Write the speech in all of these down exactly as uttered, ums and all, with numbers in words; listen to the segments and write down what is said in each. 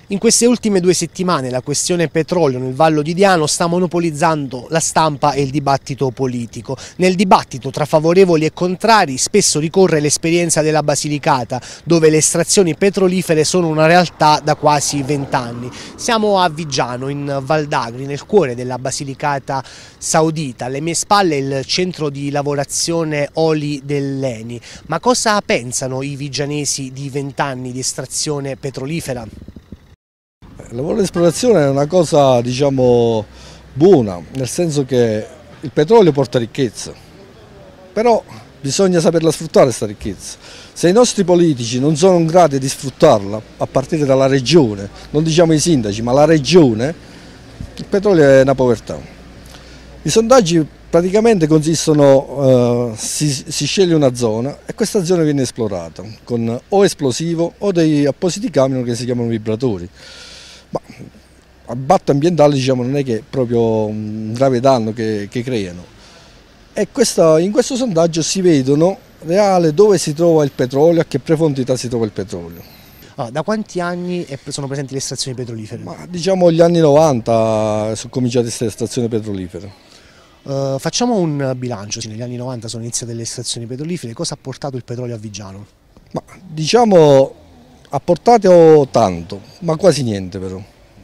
In queste ultime due settimane la questione petrolio nel Vallo di Diano sta monopolizzando la stampa e il dibattito politico. Nel dibattito tra favorevoli e contrari spesso ricorre l'esperienza della Basilicata, dove le estrazioni petrolifere sono una realtà da quasi vent'anni. Siamo a Viggiano, in Val d'Agri, nel cuore della Basilicata saudita. Alle mie spalle il centro di lavorazione oli dell'Eni. Ma cosa pensano i viggianesi di vent'anni di estrazione petrolifera? Il lavoro di esplorazione è una cosa, diciamo, buona, nel senso che il petrolio porta ricchezza, però bisogna saperla sfruttare questa ricchezza. Se i nostri politici non sono in grado di sfruttarla, a partire dalla regione, non diciamo i sindaci, ma la regione, il petrolio è una povertà. I sondaggi praticamente consistono, eh, si, si sceglie una zona e questa zona viene esplorata con o esplosivo o dei appositi camion che si chiamano vibratori. Ma impatto ambientale, diciamo, non è che è proprio un grave danno che, che creano. E questa, in questo sondaggio si vedono reale dove si trova il petrolio, a che profondità si trova il petrolio. Ah, da quanti anni sono presenti le estrazioni petrolifere? Ma diciamo gli anni novanta sono cominciate queste estrazioni petrolifere. Uh, facciamo un bilancio, sì, negli anni novanta sono iniziate le estrazioni petrolifere, cosa ha portato il petrolio a Viggiano? Ma diciamo ha portato tanto, ma quasi niente però,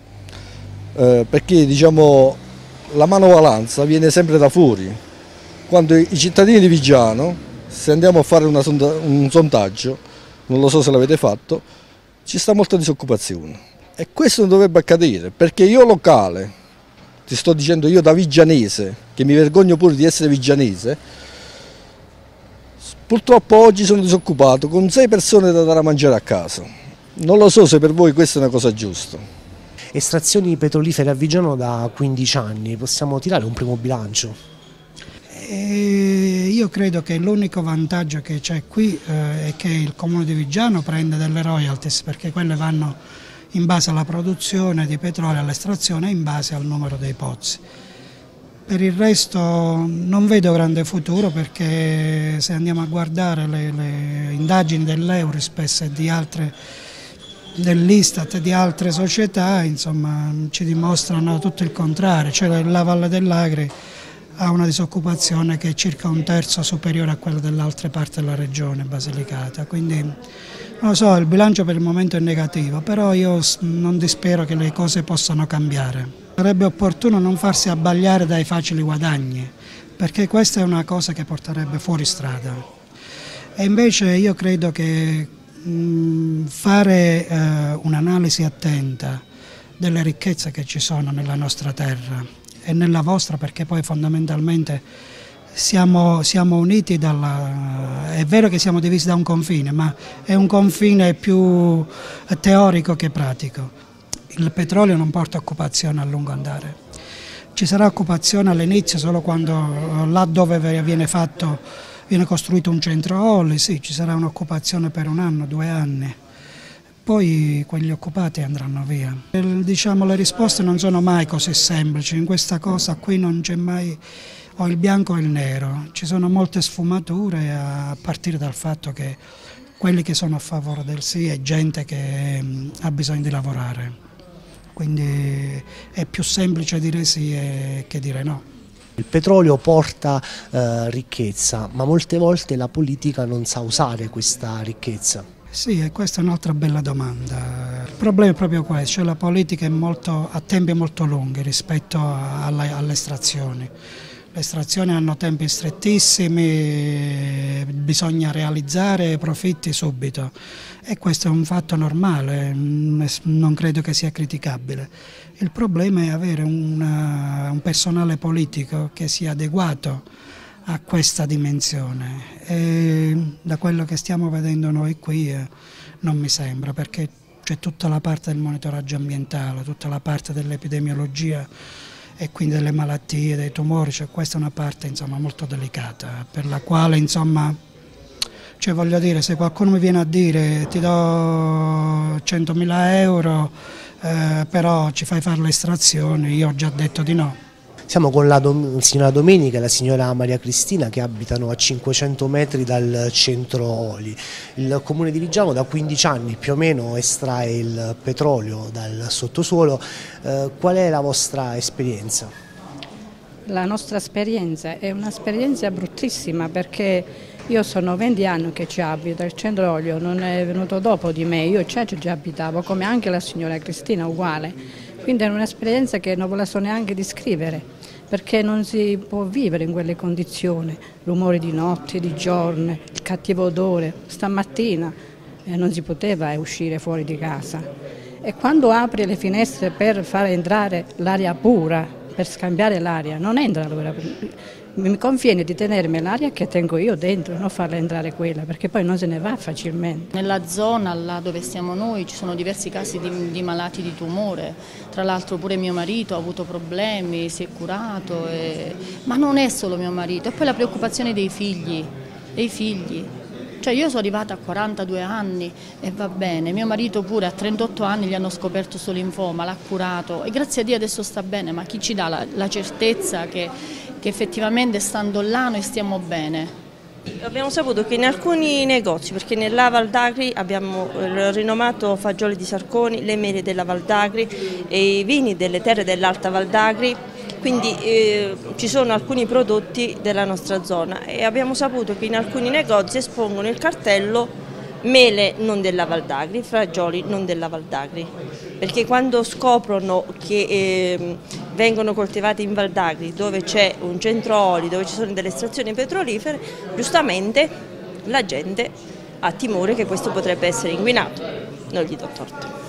eh, perché diciamo la manovalanza viene sempre da fuori. Quando i cittadini di Viggiano, se andiamo a fare una sonda, un sondaggio, non lo so se l'avete fatto, ci sta molta disoccupazione e questo non dovrebbe accadere, perché io locale, ti sto dicendo io da viggianese, che mi vergogno pure di essere viggianese, purtroppo oggi sono disoccupato con sei persone da dare a mangiare a casa. Non lo so se per voi questa è una cosa giusta. Estrazioni petrolifere a Viggiano da quindici anni, possiamo tirare un primo bilancio? E io credo che l'unico vantaggio che c'è qui eh, è che il Comune di Viggiano prende delle royalties, perché quelle vanno in base alla produzione di petrolio, all'estrazione e in base al numero dei pozzi. Per il resto non vedo grande futuro, perché se andiamo a guardare le, le indagini dell'Eurispes e di altre, dell'Istat e di altre società, insomma, ci dimostrano tutto il contrario, cioè la Valle dell'Agri ha una disoccupazione che è circa un terzo superiore a quella dell'altra parte della regione Basilicata, quindi non lo so, il bilancio per il momento è negativo, però io non dispero che le cose possano cambiare. Sarebbe opportuno non farsi abbagliare dai facili guadagni, perché questa è una cosa che porterebbe fuori strada. E invece io credo che mh, fare eh, un'analisi attenta delle ricchezze che ci sono nella nostra terra e nella vostra, perché poi fondamentalmente siamo, siamo uniti dalla... È vero che siamo divisi da un confine, ma è un confine più teorico che pratico. Il petrolio non porta occupazione a lungo andare. Ci sarà occupazione all'inizio solo quando là dove viene fatto, viene costruito un centro oli, sì, ci sarà un'occupazione per un anno, due anni. Poi quegli occupati andranno via. Diciamo, le risposte non sono mai così semplici, in questa cosa qui non c'è mai o il bianco o il nero, ci sono molte sfumature, a partire dal fatto che quelli che sono a favore del sì è gente che ha bisogno di lavorare. Quindi è più semplice dire sì che dire no. Il petrolio porta eh, ricchezza, ma molte volte la politica non sa usare questa ricchezza. Sì, e questa è un'altra bella domanda. Il problema è proprio questo, cioè la politica è molto, ha tempi molto lunghi rispetto alle, alle estrazioni. Le estrazioni hanno tempi strettissimi, bisogna realizzare profitti subito e questo è un fatto normale, non credo che sia criticabile. Il problema è avere una, un personale politico che sia adeguato a questa dimensione e da quello che stiamo vedendo noi qui eh, non mi sembra, perché c'è tutta la parte del monitoraggio ambientale, tutta la parte dell'epidemiologia e quindi delle malattie, dei tumori, cioè questa è una parte insomma molto delicata, per la quale insomma, cioè voglio dire, se qualcuno mi viene a dire ti do centomila euro eh, però ci fai fare le estrazioni, io ho già detto di no. Siamo con la dom signora Domenica e la signora Maria Cristina che abitano a cinquecento metri dal centro oli. Il comune di Viggiano da quindici anni più o meno estrae il petrolio dal sottosuolo. Eh, qual è la vostra esperienza? La nostra esperienza è un'esperienza bruttissima perché io sono venti anni che ci abito, il centro olio non è venuto dopo di me, io già ci abitavo come anche la signora Cristina uguale, quindi è un'esperienza che non ve la so neanche descrivere perché non si può vivere in quelle condizioni, rumori di notte, di giorno, il cattivo odore, stamattina eh, non si poteva uscire fuori di casa e quando apri le finestre per far entrare l'aria pura, per scambiare l'aria, non entra l'aria pura. Mi conviene di tenermi l'aria che tengo io dentro, non farla entrare quella, perché poi non se ne va facilmente. Nella zona, là dove stiamo noi, ci sono diversi casi di, di malati di tumore, tra l'altro pure mio marito ha avuto problemi, si è curato, e... ma non è solo mio marito, e poi la preoccupazione dei figli, dei figli. Cioè io sono arrivata a quarantadue anni e va bene, mio marito pure a trentotto anni gli hanno scoperto sto linfoma, l'ha curato e grazie a Dio adesso sta bene, ma chi ci dà la, la certezza che, che effettivamente stando là noi stiamo bene? Abbiamo saputo che in alcuni negozi, perché nella Val d'Agri abbiamo il rinomato fagioli di Sarconi, le mele della Val d'Agri e i vini delle terre dell'Alta Val d'Agri, quindi eh, ci sono alcuni prodotti della nostra zona e abbiamo saputo che in alcuni negozi espongono il cartello mele non della Val d'Agri, fagioli non della Val d'Agri, perché quando scoprono che eh, vengono coltivati in Val d'Agri dove c'è un centro oli, dove ci sono delle estrazioni petrolifere, giustamente la gente ha timore che questo potrebbe essere inquinato, non gli do torto.